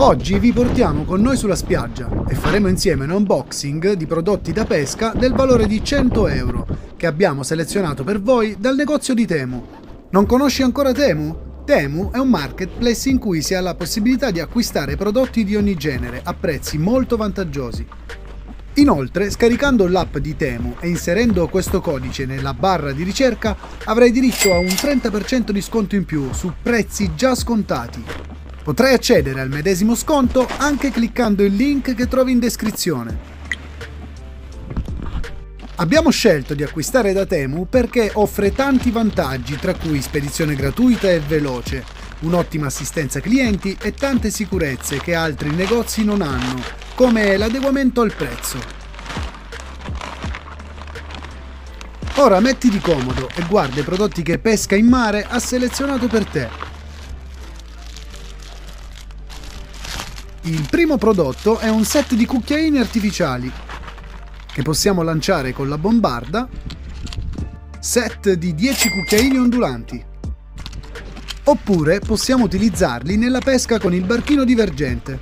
Oggi vi portiamo con noi sulla spiaggia e faremo insieme un unboxing di prodotti da pesca del valore di 100 euro che abbiamo selezionato per voi dal negozio di Temu. Non conosci ancora Temu? Temu è un marketplace in cui si ha la possibilità di acquistare prodotti di ogni genere a prezzi molto vantaggiosi. Inoltre, scaricando l'app di Temu e inserendo questo codice nella barra di ricerca, avrai diritto a un 30% di sconto in più su prezzi già scontati. Potrai accedere al medesimo sconto anche cliccando il link che trovi in descrizione. Abbiamo scelto di acquistare da Temu perché offre tanti vantaggi, tra cui spedizione gratuita e veloce, un'ottima assistenza clienti e tante sicurezze che altri negozi non hanno, come l'adeguamento al prezzo. Ora mettiti comodo e guarda i prodotti che Pesca in Mare ha selezionato per te. Il primo prodotto è un set di cucchiaini artificiali che possiamo lanciare con la bombarda, set di 10 cucchiaini ondulanti. Oppure possiamo utilizzarli nella pesca con il barchino divergente.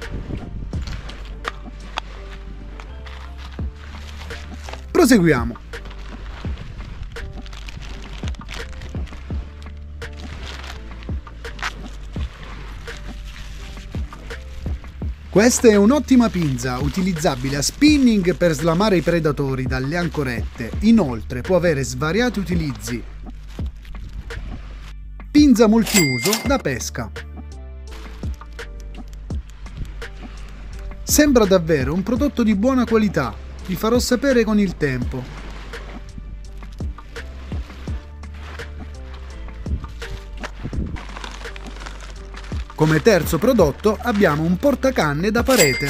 Proseguiamo. Questa è un'ottima pinza, utilizzabile a spinning per slamare i predatori dalle ancorette. Inoltre può avere svariati utilizzi. Pinza multiuso da pesca. Sembra davvero un prodotto di buona qualità, vi farò sapere con il tempo. Come terzo prodotto abbiamo un portacanne da parete.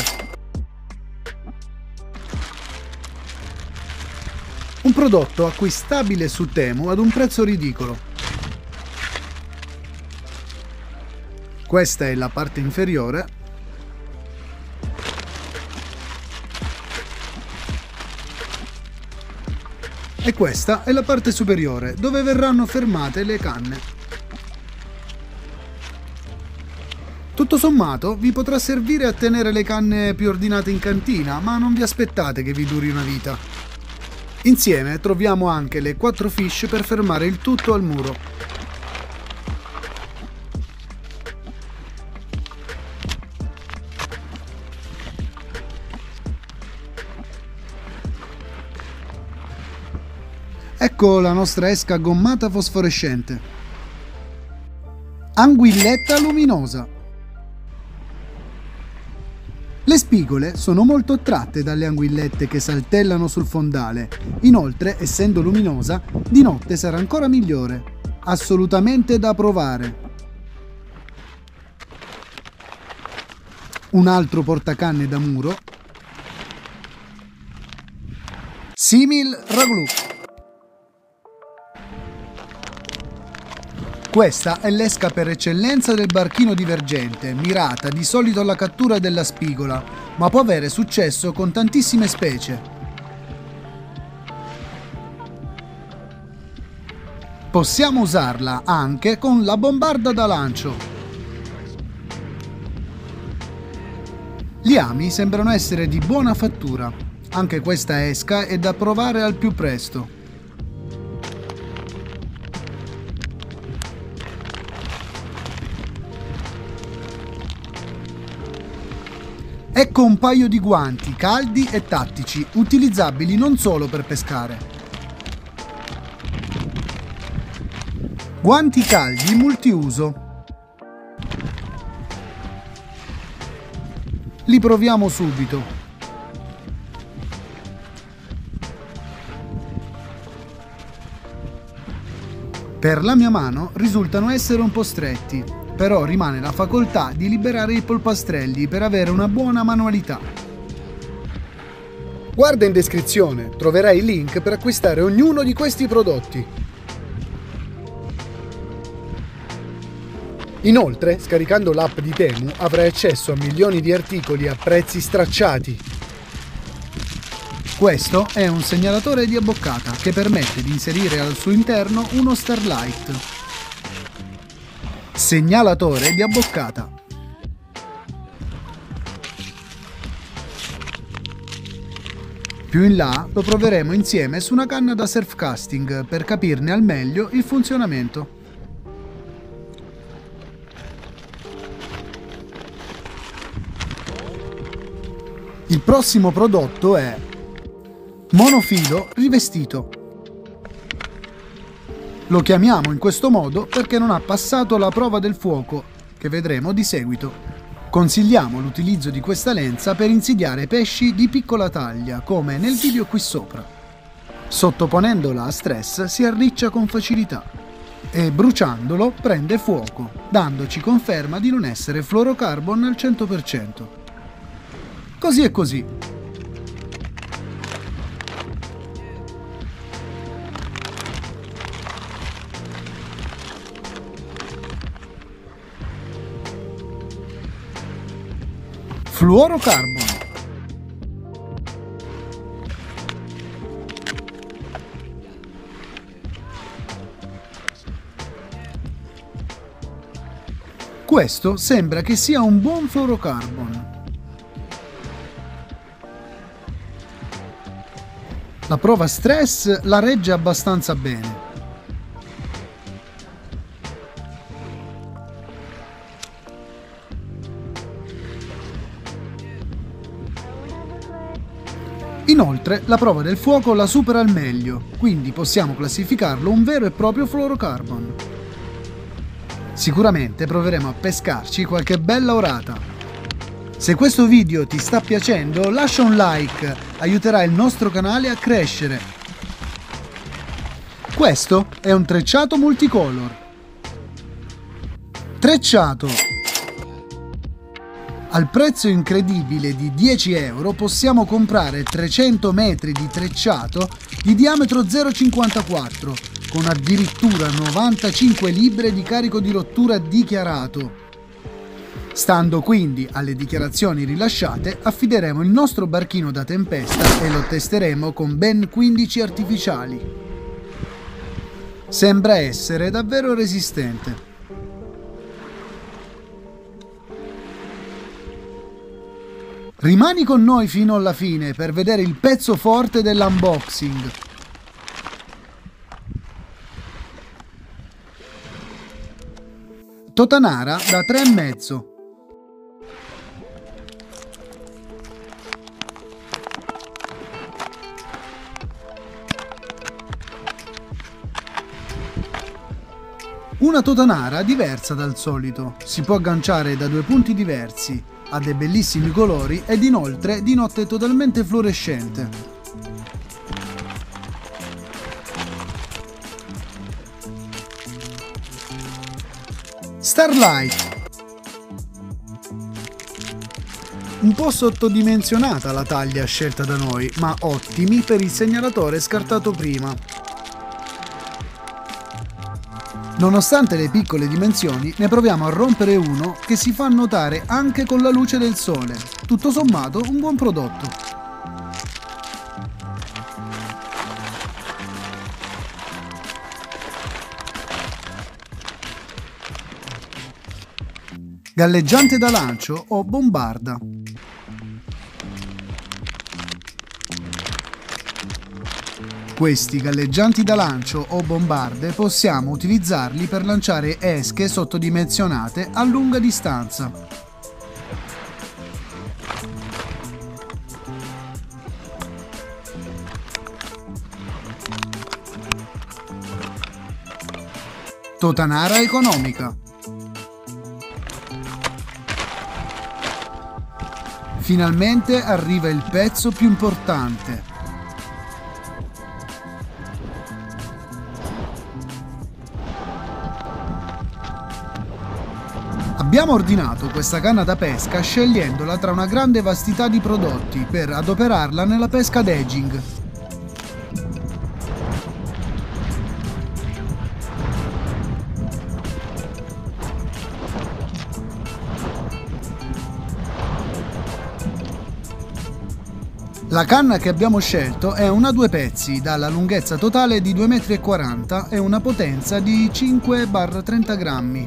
Un prodotto acquistabile su Temu ad un prezzo ridicolo. Questa è la parte inferiore. E questa è la parte superiore, dove verranno fermate le canne. Tutto sommato vi potrà servire a tenere le canne più ordinate in cantina, ma non vi aspettate che vi duri una vita. Insieme troviamo anche le 4 fish per fermare il tutto al muro. Ecco la nostra esca gommata fosforescente. Anguilletta luminosa. Le spigole sono molto attratte dalle anguillette che saltellano sul fondale. Inoltre, essendo luminosa, di notte sarà ancora migliore. Assolutamente da provare. Un altro portacanne da muro. Simil Raglu. Questa è l'esca per eccellenza del barchino divergente, mirata di solito alla cattura della spigola, ma può avere successo con tantissime specie. Possiamo usarla anche con la bombarda da lancio. Gli ami sembrano essere di buona fattura. Anche questa esca è da provare al più presto. Ecco un paio di guanti caldi e tattici, utilizzabili non solo per pescare. Guanti caldi multiuso. Li proviamo subito. Per la mia mano risultano essere un po' stretti. Però rimane la facoltà di liberare i polpastrelli per avere una buona manualità. Guarda in descrizione, troverai il link per acquistare ognuno di questi prodotti. Inoltre, scaricando l'app di Temu avrai accesso a milioni di articoli a prezzi stracciati. Questo è un segnalatore di abboccata che permette di inserire al suo interno uno Starlight. Segnalatore di abboccata. Più in là lo proveremo insieme su una canna da surf casting per capirne al meglio il funzionamento. Il prossimo prodotto è monofilo rivestito. Lo chiamiamo in questo modo perché non ha passato la prova del fuoco, che vedremo di seguito. Consigliamo l'utilizzo di questa lenza per insidiare pesci di piccola taglia, come nel video qui sopra. Sottoponendola a stress si arriccia con facilità e bruciandolo prende fuoco, dandoci conferma di non essere fluorocarbon al 100%. Così e così. Fluorocarbon. Questo sembra che sia un buon fluorocarbon. La prova stress la regge abbastanza bene. Inoltre, la prova del fuoco la supera al meglio, quindi possiamo classificarlo un vero e proprio fluorocarbon. Sicuramente proveremo a pescarci qualche bella orata. Se questo video ti sta piacendo, lascia un like, aiuterà il nostro canale a crescere. Questo è un trecciato multicolor. Trecciato. Al prezzo incredibile di 10 euro possiamo comprare 300 metri di trecciato di diametro 0,54 con addirittura 95 libbre di carico di rottura dichiarato. Stando quindi alle dichiarazioni rilasciate, affideremo il nostro barchino da tempesta e lo testeremo con ben 15 artificiali. Sembra essere davvero resistente. Rimani con noi fino alla fine per vedere il pezzo forte dell'unboxing. Totanara da 3,5. Una totanara diversa dal solito, si può agganciare da due punti diversi, ha dei bellissimi colori ed inoltre di notte è totalmente fluorescente. Starlight. Un po' sottodimensionata la taglia scelta da noi, ma ottimi per il segnalatore scartato prima. Nonostante le piccole dimensioni, ne proviamo a rompere uno che si fa notare anche con la luce del sole. Tutto sommato, un buon prodotto. Galleggiante da lancio o bombarda. Questi galleggianti da lancio o bombarde possiamo utilizzarli per lanciare esche sottodimensionate a lunga distanza. Totanara economica. Finalmente arriva il pezzo più importante. Abbiamo ordinato questa canna da pesca scegliendola tra una grande vastità di prodotti per adoperarla nella pesca ad edging. La canna che abbiamo scelto è una 2 pezzi, dalla lunghezza totale di 2,40 m e una potenza di 5-30 grammi.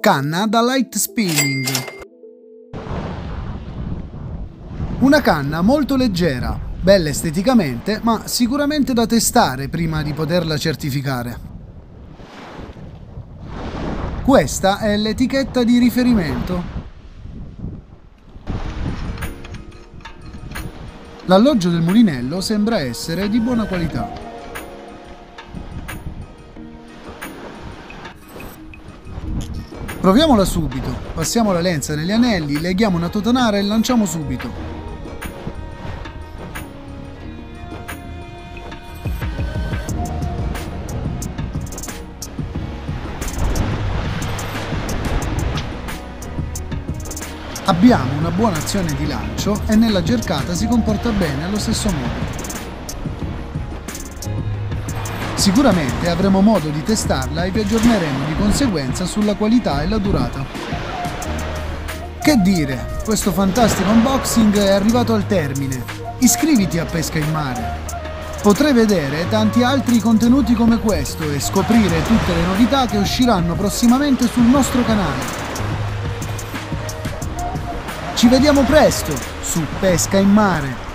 Canna da light spinning. Una canna molto leggera, bella esteticamente, ma sicuramente da testare prima di poterla certificare. Questa è l'etichetta di riferimento. L'alloggio del mulinello sembra essere di buona qualità. Proviamola subito, passiamo la lenza negli anelli, leghiamo una totanara e lanciamo subito. Abbiamo una buona azione di lancio e nella gercata si comporta bene allo stesso modo. Sicuramente avremo modo di testarla e vi aggiorneremo di conseguenza sulla qualità e la durata. Che dire, questo fantastico unboxing è arrivato al termine. Iscriviti a Pesca in Mare. Potrai vedere tanti altri contenuti come questo e scoprire tutte le novità che usciranno prossimamente sul nostro canale. Ci vediamo presto su Pesca in Mare!